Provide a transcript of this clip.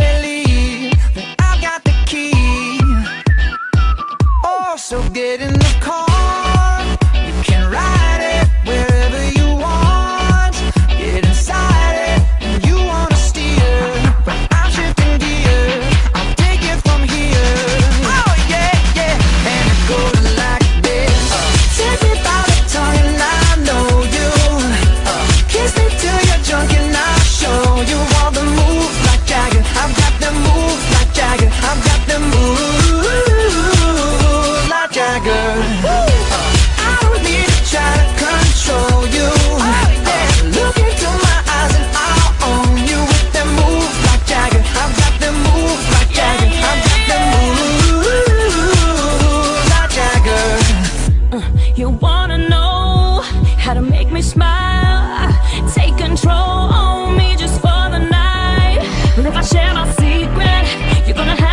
believe that I've got the key. Oh, so get in the car, you can ride it wherever you want. Get inside it, and you wanna steer, but I'm shifting gears, I'll take it from here. Oh yeah, yeah, and it goes like this. Take me by the tongue and I know you. Kiss me till you're drunk and I'll show you all the moves like Jagger. I've got them moves like Jagger. I've got them moves like Jagger. I don't need to try to control you. Look into my eyes and I'll own you with them moves like Jagger. I've got them moves like Jagger. I've got them moves like Jagger. You wanna know how to make me smile? Take control on me just for the night. And if I share my secret, you're gonna